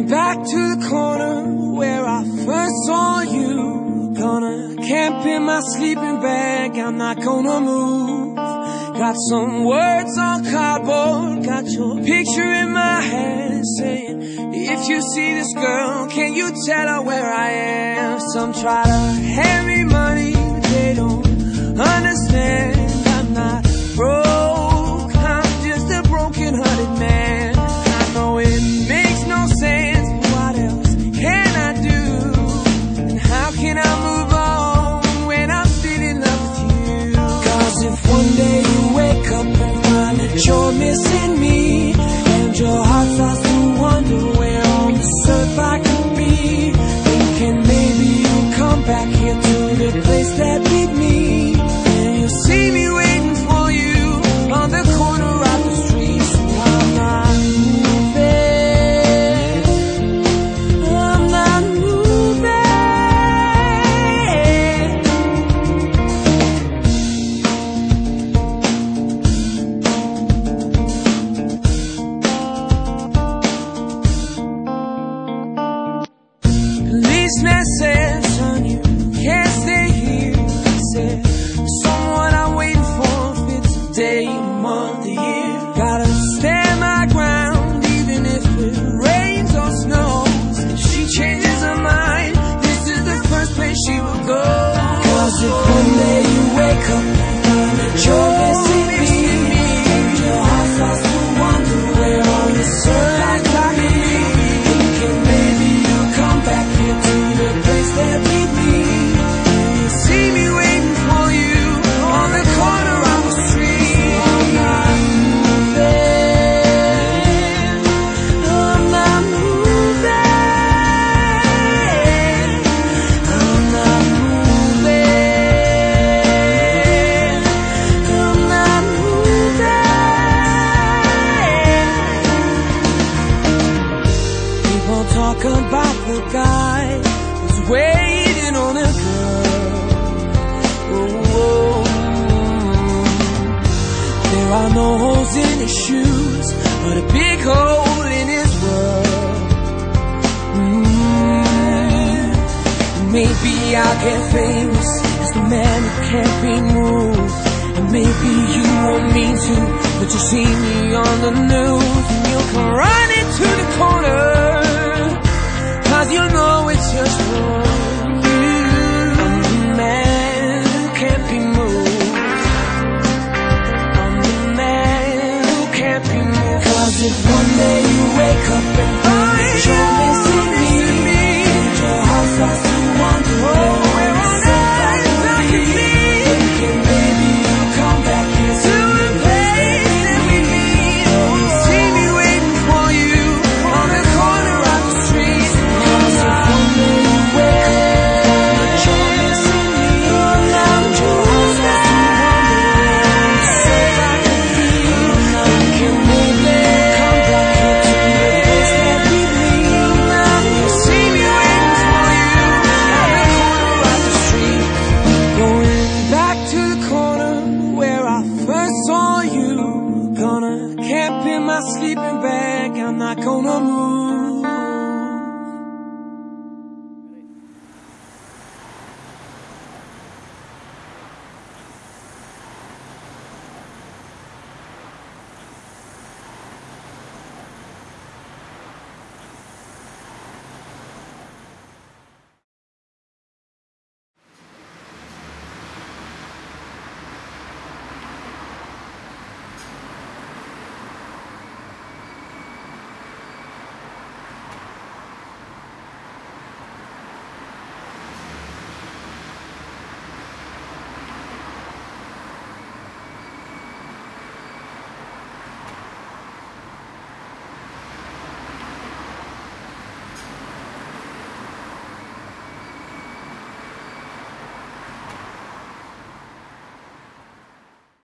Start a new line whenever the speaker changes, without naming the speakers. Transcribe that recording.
back to the corner where I first saw you. Gonna camp in my sleeping bag, I'm not gonna move. Got some words on cardboard, got your picture in my head, saying, if you see this girl, can you tell her where I am? Some try to hand me money, but they don't understand. I'm not broke, I'm just a broken-hearted man. I know it makes no sense, but what else can I do? And how can I move on when I'm still in love with you? Cause if one day you wake up and find that you're missing me, and your heart starts to wonder where on this earth I could be, thinking maybe you'll come back here to the place that beat me, and you'll see me waiting for you on the corner of the street. So I'm not moving, I'm not moving. Policeman said, son, you can't stay here. He said, someone I'm waiting for fits a day, a month, a year. Gotta stand my ground even if it rains or snows. If she changes her mind, this is the first place she will go. Cause if one day you wake up and find that you're missing me, and your heart starts to wonder where on this earth I could be, thinking maybe you'll come back here to the place that beat me, and you see me waiting for you on the corner of the street. I'm not moving, I'm not moving, I'm not moving, I'm not moving. People talk about the guy who's waiting on a girl. Oh, there are no holes in his shoes, but a big hole in his world. Maybe I'll get famous as the man who can't be moved, and maybe you won't mean to, but you'll see me on the news, and you'll come running to the corner, cause you know it's just